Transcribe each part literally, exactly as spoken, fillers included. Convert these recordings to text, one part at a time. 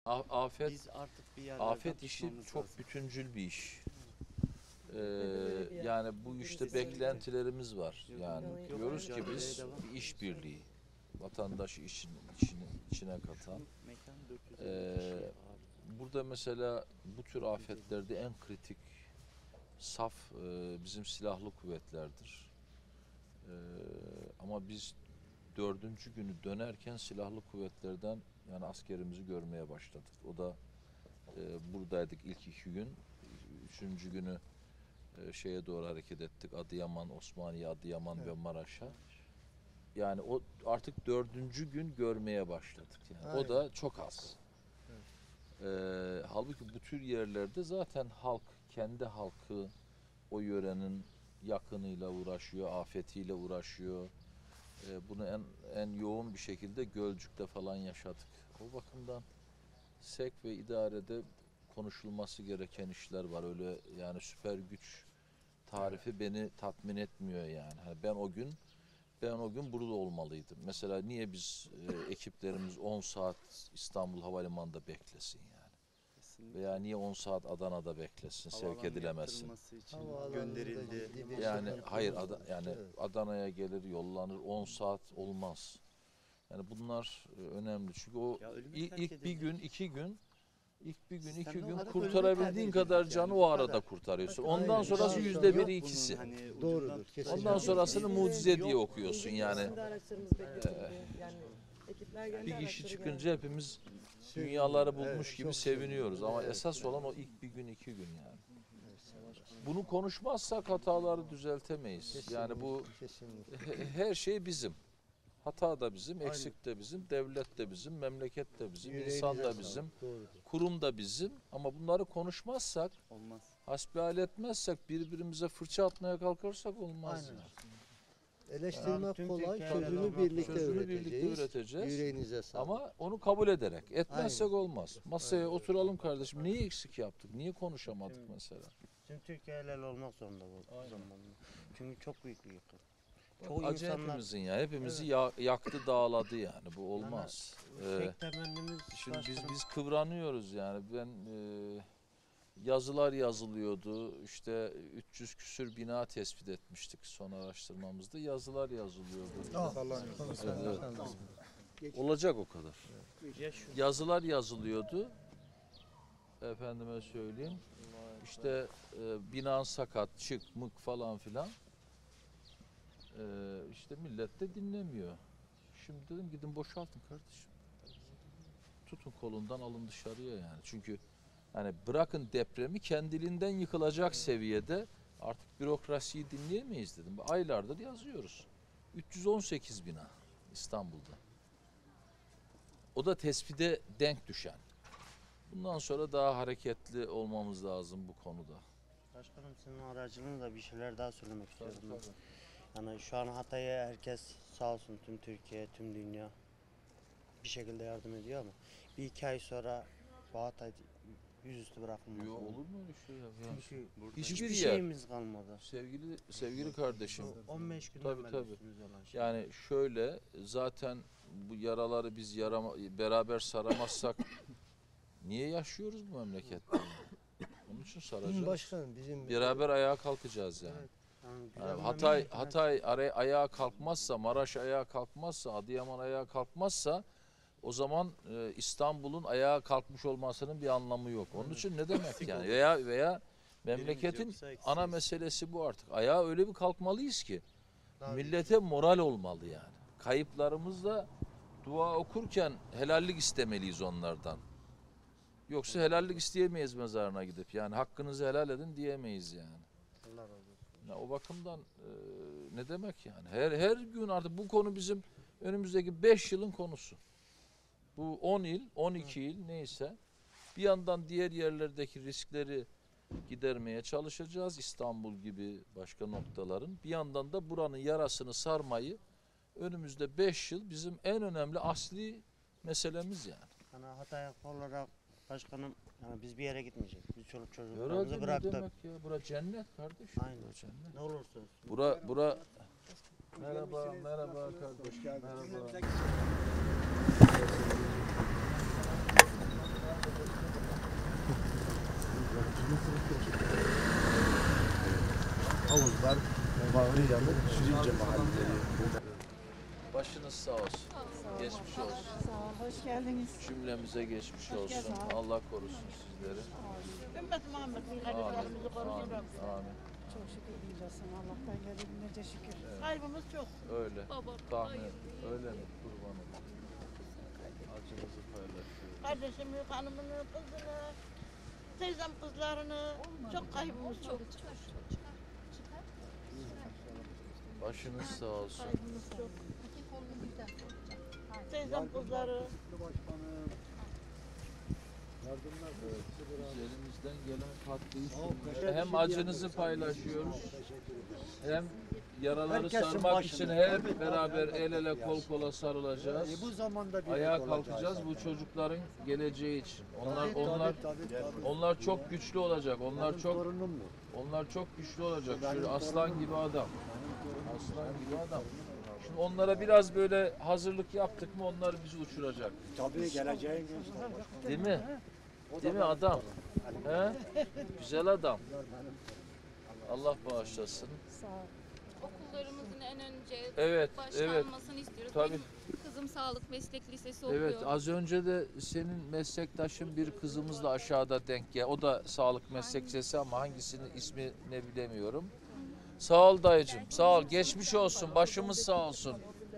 A- afet Biz artık bir yerlerden afet işi tutmamız çok lazım. bütüncül bir iş. Ee, Belediye. yani bu işte Birisi beklentilerimiz var. Yok, Yani yok, yok. diyoruz ki Mücadeleye biz devam. bir işbirliği, vatandaşı işin içine, içine katan. Mekan dört yüz elli Ee, kişi ağır. Burada mesela bu tür afetlerde en kritik saf e, bizim silahlı kuvvetlerdir. Ee, ama biz dördüncü günü dönerken silahlı kuvvetlerden yani askerimizi görmeye başladık. O da e, buradaydık ilk iki gün. Üçüncü günü e, şeye doğru hareket ettik. Adıyaman, Osmaniye, Adıyaman Evet. ve Maraş'a. Yani o artık dördüncü gün görmeye başladık. Yani o Aynen. da çok az. Ee, halbuki bu tür yerlerde zaten halk, kendi halkı o yörenin yakınıyla uğraşıyor, afetiyle uğraşıyor. Ee, bunu en en yoğun bir şekilde Gölcük'te falan yaşadık. O bakımdan S E K ve idarede konuşulması gereken işler var. Öyle yani süper güç tarifi beni tatmin etmiyor yani. Hani ben o gün ben o gün burada olmalıydım. Mesela niye biz e, ekiplerimiz on saat İstanbul Havalimanı'nda beklesin yani? Kesinlikle. Veya niye on saat Adana'da beklesin, sevk Havaalanı edilemesin? yaptırılması için Havaalanında gönderildi. ciddi bir Yani sıkıntı hayır var. Ada- yani Evet. Adana'ya gelir, yollanır, on saat olmaz. Yani bunlar e, önemli. Çünkü o Ya ölümü ilk, terk ilk bir edildik. gün, iki gün ilk bir gün, iki Sistemde gün olarak kurtarabildiğin ölümü terk kadar edildik canı yani, o bu arada kadar. kurtarıyorsun. Aynen. Ondan sonrası Aynen. yüzde biri Yok ikisi. Bunun hani Doğrudur, ucundan kesinlikle. tutacak Ondan bir sonrasını şey mucize yok. diye okuyorsun yani. Şimdi araçlarımız bekletildi. Yani ekipler geldi, Bir kişi araçları çıkınca geldi. hepimiz Şey, dünyaları bulmuş evet, gibi çok seviniyoruz. Ama Evet. esas olan o ilk bir gün, iki gün yani. Bunu konuşmazsak hataları düzeltemeyiz. Yani bu Kesinlikle. he- her şey bizim. Hata da bizim, Aynen. eksik de bizim, devlet de bizim, memleket de bizim, Yüreğinize insan da sağlık, bizim, doğrudur. kurum da bizim. Ama bunları konuşmazsak, Olmaz. hasbihal etmezsek, birbirimize fırça atmaya kalkarsak olmaz. Aynen. yani. Eleştirmek Tüm kolay, Türkiye'yle çözümü olmak birlikte Çözümü üreteceğiz. birlikte üreteceğiz. Yüreğinize sağlık. Ama onu kabul ederek, etmezsek Aynen. olmaz. Masaya Aynen. oturalım kardeşim. Neyi eksik yaptık? Niye konuşamadık mesela? Tüm Türkiye el ele olmak zorunda bu Aynen. zamanla. Çünkü çok büyük bir yıkım. Çok Çoğu acı insanlar- hepimizin ya. Hepimizi ya- yaktı, dağladı yani. Bu olmaz. Ee, Tek temennimiz Şimdi biz başkanım, biz kıvranıyoruz yani. Ben e, yazılar yazılıyordu. İşte üç yüz küsür bina tespit etmiştik son araştırmamızda. Yazılar yazılıyordu. Evet, evet. Olacak o kadar. Yazılar yazılıyordu. Efendime söyleyeyim. İşte e, binan sakat, çık, mık falan filan. E, işte millet de dinlemiyor. Şimdi dedim gidin boşaltın kardeşim. Tutun kolundan alın dışarıya yani. Çünkü yani bırakın depremi kendiliğinden yıkılacak seviyede artık bürokrasiyi dinleyemeyiz dedim. Aylardır yazıyoruz. üç yüz on sekiz bina İstanbul'da. O da tespite denk düşen. Bundan sonra daha hareketli olmamız lazım bu konuda. başkanım senin aracılığınızla bir şeyler daha söylemek istiyorum. Yani şu an Hatay'a herkes sağ olsun, tüm Türkiye, tüm dünya bir şekilde yardım ediyor ama bir iki ay sonra bu Hatay yüzüstü bırakılmaz. Yo, olur mu öyle şey ya? Ya, Çünkü hiçbir hiçbir yer. şeyimiz kalmadı. Sevgili sevgili kardeşim. on beş günden Tabii, beri tabii. üstümüzde olan şey. Yani şöyle zaten bu yaraları biz yarama, beraber saramazsak niye yaşıyoruz bu memlekette? Onun için saracağız. Başkanım bizim Beraber ayağa kalkacağız yani. Evet. Yani güzel Yani bir Hatay memleket. Hatay araya ayağa kalkmazsa, Maraş ayağa kalkmazsa, Adıyaman ayağa kalkmazsa o zaman e, İstanbul'un ayağa kalkmış olmasının bir anlamı yok. Onun için ne demek yani? Veya veya memleketin yoksa eksiyiz. ana meselesi bu artık. Ayağa öyle bir kalkmalıyız ki Tabii millete moral olmalı yani. Kayıplarımızla dua okurken helallik istemeliyiz onlardan. Yoksa helallik isteyemeyiz mezarına gidip. Yani hakkınızı helal edin diyemeyiz yani. Allah razı olsun. Ya o bakımdan e, ne demek yani? Her her gün artık bu konu bizim önümüzdeki beş yılın konusu. Bu on il, on iki il neyse bir yandan diğer yerlerdeki riskleri gidermeye çalışacağız. İstanbul gibi başka noktaların. Bir yandan da buranın yarasını sarmayı önümüzde beş yıl bizim en önemli asli meselemiz yani. Yani Hatay olarak başkanım, yani biz bir yere gitmeyeceğiz. Biz çoluk Herhalde çocuklarımızı ne bıraktık. demek ya? Bura cennet kardeşim. Aynen. Bura cennet. Ne olursa olsun. Bura bura merhaba merhaba kardeşim. Merhaba. havuz var. Bağırı yanı Şirince mahalleleri. Başınız sağ olsun. Geçmiş olsun. Sağ ol, hoş geldiniz. Cümlemize geçmiş olsun. Allah korusun sizleri. Ümmet Muhammed Amin. kardeşlerimizi korusun Amin. Rabbim. Amin. Çok şükür diyeceksin. Allah'tan geldi binlerce şükür. Kaybımız çok. Öyle. Tahmin ettim. Öyle mi? Kurbanım. Acınızı paylaşıyorum. Kardeşimi, hanımını, kızını, teyzem kızlarını çok kaybımız çok. Başınız sağ olsun. Kaybımız çok. Teyzem kızları. Biz elimizden gelen katkıyı hem acınızı paylaşıyoruz hem yaraları sarmak için hep beraber el ele kol kola sarılacağız. Bu zamanda bir Ayağa kalkacağız bu çocukların geleceği için. Onlar onlar onlar çok güçlü olacak. Onlar çok onlar çok güçlü olacak. Şöyle aslan gibi adam. Aslan gibi adam. Şimdi onlara biraz böyle hazırlık yaptık mı onlar bizi uçuracak. Tabii geleceğin göster. Değil mi? Değil mi adam? He? Güzel adam. Allah bağışlasın. Sağ ol. Okullarımızın en önce Evet, evet. başlanmasını istiyoruz. Tabii. Benim kızım Sağlık Meslek Lisesi okuyor. Evet, az önce de senin meslektaşın bir kızımızla aşağıda denk gel. O da sağlık meslek lisesi ama hangisinin ismi ne bilemiyorum. Sağ ol dayıcım, sağ ol. Geçmiş olsun, başımız sağ olsun.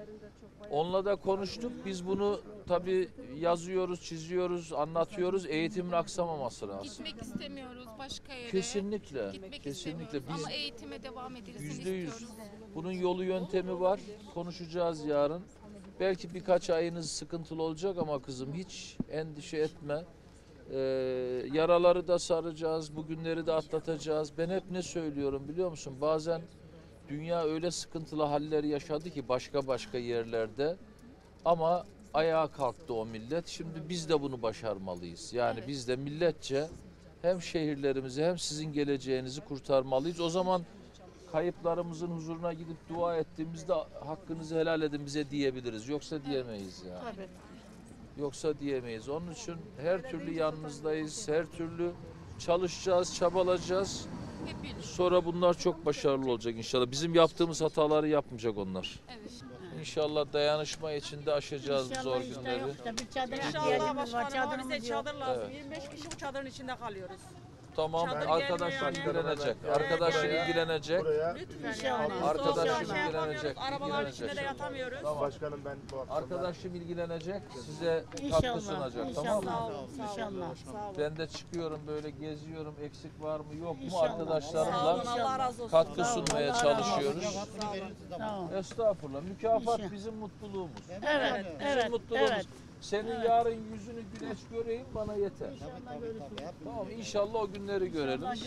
Onunla da konuştuk. Biz bunu tabii yazıyoruz, çiziyoruz, anlatıyoruz. Eğitimin aksamaması lazım. Gitmek istemiyoruz başka yere. Kesinlikle, Gitmek kesinlikle. istemiyoruz. Biz Ama eğitime devam edilsin yüzde yüz istiyoruz. bunun yolu yöntemi var. Konuşacağız yarın. Belki birkaç ayınız sıkıntılı olacak ama kızım hiç endişe etme. Ee, yaraları da saracağız, bugünleri de atlatacağız. Ben hep ne söylüyorum biliyor musun? Bazen dünya öyle sıkıntılı haller yaşadı ki başka başka yerlerde. Ama ayağa kalktı o millet. Şimdi biz de bunu başarmalıyız. Yani Evet. biz de milletçe hem şehirlerimizi hem sizin geleceğinizi kurtarmalıyız. O zaman kayıplarımızın huzuruna gidip dua ettiğimizde hakkınızı helal edin bize diyebiliriz. Yoksa diyemeyiz yani. Tabii. Yoksa diyemeyiz. Onun için her türlü yanınızdayız. Her türlü çalışacağız, çabalayacağız. Hep birlikte. Sonra bunlar çok başarılı olacak inşallah. Bizim yaptığımız hataları yapmayacak onlar. Evet. İnşallah dayanışma içinde aşacağız bu zor günleri. Bir çadır İnşallah ihtiyacımız var. başkanım bize Çadırımız yok. çadır lazım. Evet. yirmi beş kişi bu çadırın içinde kalıyoruz. Tamam, Çadır arkadaşlar gelmiyor yani. ilgilenecek. Arkadaşlar Evet. ilgilenecek. Buraya Lütfen İnşallah. yani. Arkadaşım Soğukta şey yapamıyoruz, ilgilenecek, arabaların ilgilenecek. içinde de yatamıyoruz. Tamam. başkanım ben bu akşam Arkadaşım ilgilenecek, size katkı İnşallah. sunacak. Tamam mı? İnşallah. Sağ olun, sağ olun. İnşallah. Sağ olun. Ben de çıkıyorum böyle geziyorum, eksik var mı yok mu İnşallah. Sağ olun, arkadaşlarımla Allah razı olsun. katkı Sağ olun, sunmaya Allah razı olsun. çalışıyoruz. Sağ olun. Tamam. Estağfurullah. Mükafat İnşallah. bizim mutluluğumuz. Evet, Bizim evet, mutluluğumuz. evet. Senin yarın yüzünü güneş göreyim bana yeter. Tamam inşallah o günleri görelim. Ay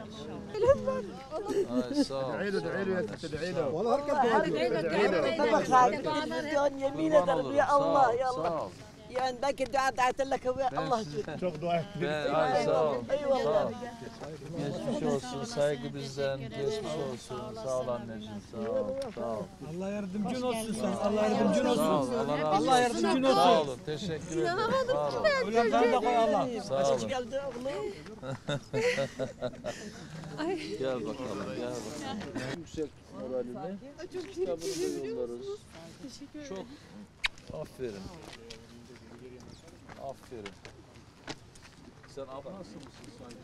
sağ ol. ادعي له ادعي له يا ست ادعي له Valla herkes dua ediyor. طبخ هذا التلفزيون يمين Kurban ederim olurum. ya Sağ Allah ol, ya Allah. sağ ol. Yani belki dua dağıtı laka ve Ben Allah size- için. çok dua ettim. Ben, ay sağ ol. Eyvallah. Sağ ol. Geçmiş olsun, saygı bizden. Geçmiş olsun. Sağ ol anneciğim, sağ ol. Sağ ol. Allah yardımcın olsun sen. Allah yardımcın Sağ ol. olsun. Allah razı Allah olsun. yardımcın Sağ olsun. olun. Teşekkür ederim. Sağ olun. Ulan ben de koy Allah. Sağ Hoş olun. geldin oğlum. Gel bakalım, gel bakalım. Yüksek moralini kitabını da yollarız. Çok aferin. Aferin. Sen ablası mısın sanki?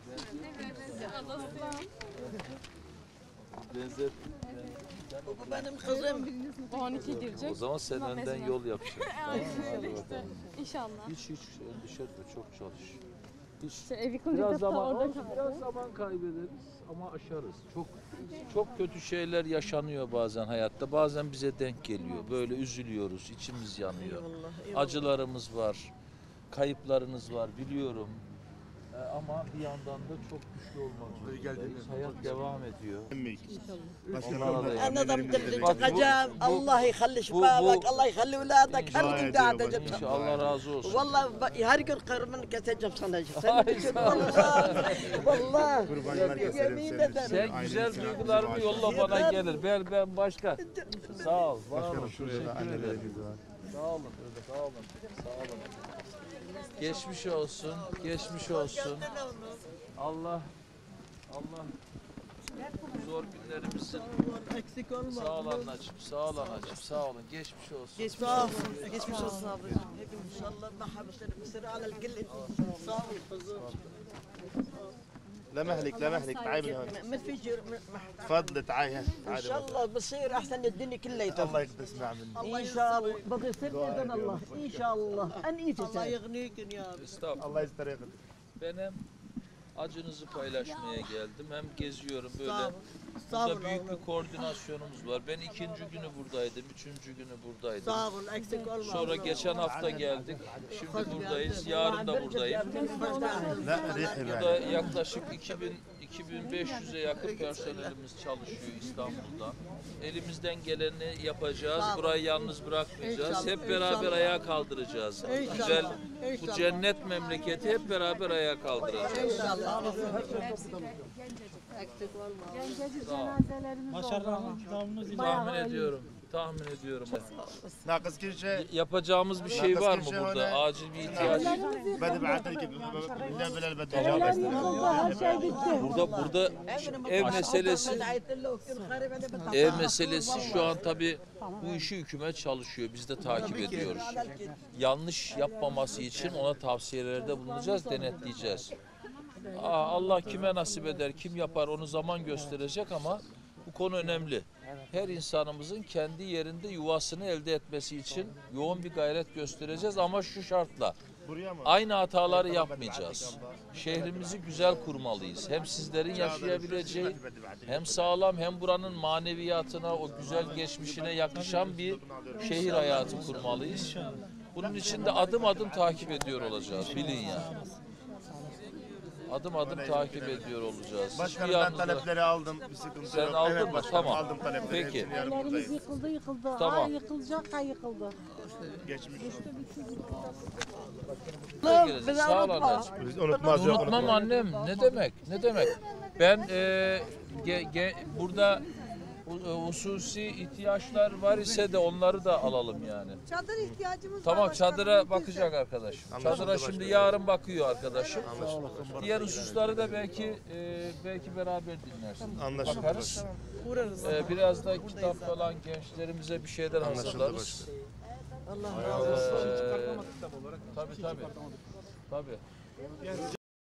Benzet. Bu benim kızım. on iki girecek. O zaman sen önden yol yapacaksın. Tamam mı? Hadi bakalım. İnşallah. Hiç hiç endişe etme, çok çalış. Hiç. Evi Biraz zaman, olsun, biraz zaman kaybederiz ama aşarız. Çok çok kötü şeyler yaşanıyor bazen hayatta. Bazen bize denk geliyor. Böyle üzülüyoruz, içimiz yanıyor. Acılarımız var, kayıplarınız var biliyorum. Ee, ama bir yandan da çok güçlü olmak zorundayız. Hayat devam ediyor. Onlara da Ana da yardım- bir çıkacağım. Allah يخلي bu- şifavak. Allah يخلي ولادك. Her gün dua edeceğim. İnşallah Allah razı olsun. Vallahi bak, her gün karımını keseceğim sana. Ay, Sen için sağ ol. vallahi. Vallahi. Kurbanlar keserim Yemin senin. ederim. Sen Ailenin güzel selamı duygularını bize yolla bana gelir. Ben ben başka. Sağ ol. Var olun. Başkanım şuraya da Teşekkür ederim. annelerimiz var. Sağ olun. Sağ olun. Sağ olun. Geçmiş olsun. Geçmiş olsun. Allah Allah Bu zor günlerimizin Eksik olma. sağ ol anneciğim, sağ ol anneciğim, sağ olun. Geçmiş olsun. Geçmiş olsun. Geçmiş olsun ablacığım. Hepimiz inşallah mahabbetleri mısır alel gillet. Sağ ol kızım. لا مهلك لا مهلك تعالي من هون ما في جر تفضلي تعالي هون ان تعالي شاء الله بصير احسن الدنيا كلها الله يقدس نعم مني ان شاء الله بدي يصير باذن الله ان شاء الله ان Allah انت yığnıyık ya. Estağfurullah. الله يستر يقدس Ben hem acınızı paylaşmaya geldim hem geziyorum böyle. Sağ olun. Sağ Burada olun. büyük bir koordinasyonumuz var. Ben ikinci günü buradaydım, üçüncü günü buradaydım. Sağ olun. Eksik olma. Sonra geçen hafta geldik. Şimdi buradayız. Yarın da buradayım. لا ريحي Burada بالي yaklaşık iki bin iki bin beş yüze yakın personelimiz çalışıyor İstanbul'da. Elimizden geleni yapacağız. Burayı yalnız bırakmayacağız. İnşallah, Hep beraber inşallah. ayağa kaldıracağız. İnşallah, Güzel bu inşallah. cennet memleketi hep beraber ayağa kaldıracağız. İnşallah. Başarılarınız devamınız Tahmin ediyorum. Tahmin ediyorum. ناقص كل شيء Yapacağımız bir şey var mı burada? Acil bir ihtiyaç. بدي ابعث لك لا بلا بدي Burada burada ev meselesi ev meselesi şu an tabii bu işi hükümet çalışıyor. Biz de takip ediyoruz. Yanlış yapmaması için ona tavsiyelerde bulunacağız, denetleyeceğiz. Aa, Allah kime nasip eder, kim yapar onu zaman gösterecek ama bu konu önemli. Her insanımızın kendi yerinde yuvasını elde etmesi için yoğun bir gayret göstereceğiz ama şu şartla. Aynı hataları yapmayacağız. Şehrimizi güzel kurmalıyız. Hem sizlerin yaşayabileceği, hem sağlam hem buranın maneviyatına, o güzel geçmişine yakışan bir şehir hayatı kurmalıyız. Bunun için de adım adım takip ediyor olacağız. Bilin yani. Adım adım takip ediyor olacağız. Hiçbir Başkanım ben yalnız bırak- talepleri aldım. Bir sıkıntı Sen yok. aldın Evet mı? başkanım, Tamam. aldım talepleri. Peki. Hepsini yarın buradayız. Yıkıldı yıkıldı. Tamam. Ha yıkılacak ha yıkıldı. Geçmiş olsun. Geleceğiz. Sağ ol anneciğim. Biz unutmaz yok Unutmam unutmaz. annem. Ne demek? Ne demek? Ben e, ge, ge, burada u- hususi ihtiyaçlar var ise de onları da alalım yani. Çadır ihtiyacımız Tamam çadıra bakacak arkadaşım. Anlaşıldı Çadıra şimdi başkanım. yarın bakıyor arkadaşım. Diğer hususları da belki e, belki beraber dinlersin. Anlaşıldı Bakarız. başkanım. E, biraz da kitap falan gençlerimize bir şeyler Anlaşıldı hazırlarız. başkanım. Ee, tabii tabii. Tabii.